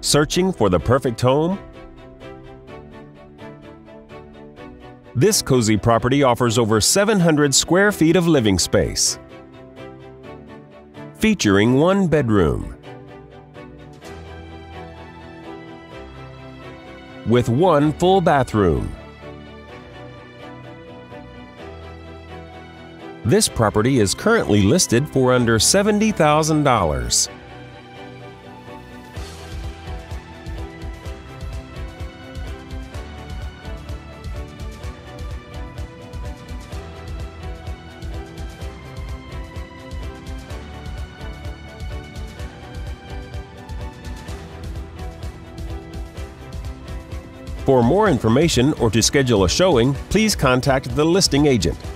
Searching for the perfect home? This cozy property offers over 700 square feet of living space, featuring 1 bedroom with 1 full bathroom. This property is currently listed for under $70,000. For more information or to schedule a showing, please contact the listing agent.